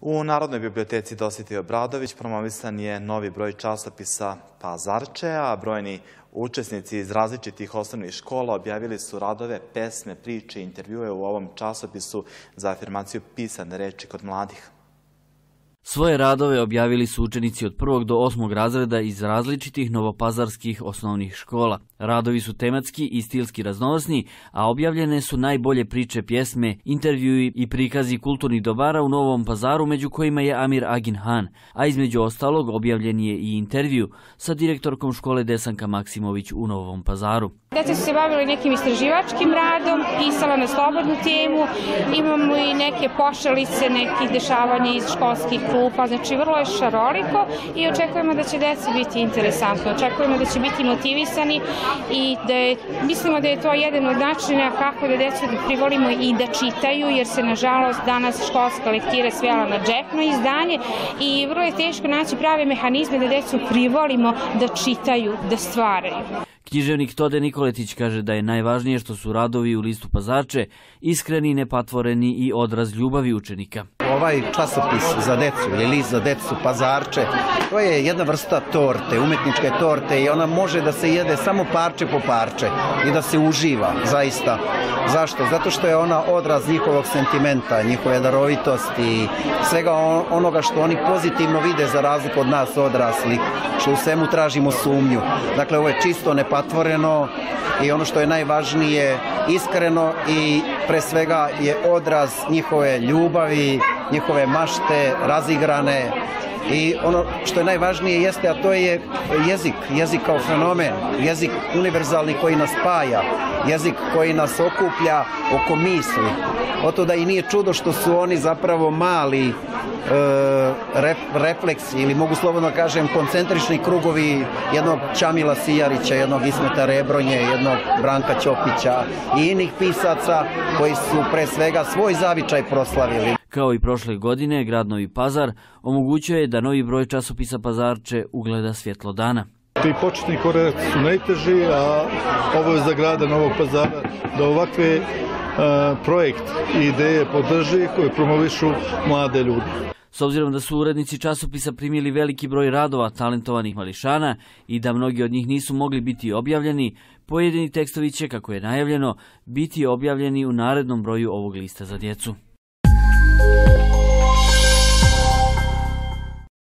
U Narodnoj biblioteci Dositej Obradović promovisan je novi broj časopisa Pazarče, a brojni učesnici iz različitih osnovnih škola objavili su radove, pesme, priče i intervjue u ovom časopisu za afirmaciju pisane reči kod mladih. Svoje radove objavili su učenici od 1. do 8. razreda iz različitih novopazarskih osnovnih škola. Radovi su tematski i stilski raznovrsni, a objavljene su najbolje priče, pjesme, intervjui i prikazi kulturnih dobara u Novom Pazaru, među kojima je Amir Agin Han, a između ostalog objavljen je i intervju sa direktorkom škole Desanka Maksimović u Novom Pazaru. Deca su se bavili nekim istraživačkim radom, pisala na slobodnu temu, imamo i neke pošalice, nekih dešavanja iz školskih klupa, znači vrlo je šaroliko i očekujemo da će deca biti interesantno, očekujemo da će biti motivisani i mislimo da je to jedan od načina kako da decu privolimo i da čitaju, jer se nažalost danas školska lektira svela na džepno izdanje i vrlo je teško naći prave mehanizme da decu privolimo da čitaju, da stvaraju. Književnik Tode Nikoletić kaže da je najvažnije što su radovi u listu Pazarče iskreni, nepatvoreni i odraz ljubavi učenika. Ovaj časopis za decu ili list za decu Pazarče, to je jedna vrsta torte, umetničke torte i ona može da se jede samo parče po parče i da se uživa, zaista. Zašto? Zato što je ona odraz njihovog sentimenta, njihove darovitosti, svega onoga što oni pozitivno vide za razliku od nas odraslih, što u svemu tražimo sumnju. Dakle, ovo je čisto, nepatvoreno i ono što je najvažnije, iskreno i pre svega je odraz njihove ljubavi, njihove mašte, razigrane. I ono što je najvažnije jeste, a to je jezik kao fenomen, jezik univerzalni koji nas spaja, jezik koji nas okuplja oko misli. Oto da i nije čudo što su oni zapravo mali refleksi ili mogu slobodno kažem koncentrični krugovi jednog Ćamila Sijarića, jednog Ismeta Rebronje, jednog Branka Ćopića i inih pisaca koji su pre svega svoj zavičaj proslavili. Kao i prošle godine, grad Novi Pazar omogućuje da novi broj časopisa Pazarče ugleda svjetlo dana. Ti početni koraci su najteži, a ovo je za grada Novog Pazara da ovakve projekt i ideje podrži koje promovišu mlade ljude. S obzirom da su urednici časopisa primili veliki broj radova talentovanih mališana i da mnogi od njih nisu mogli biti objavljeni, pojedini tekstovi će, kako je najavljeno, biti objavljeni u narednom broju ovog lista za djecu.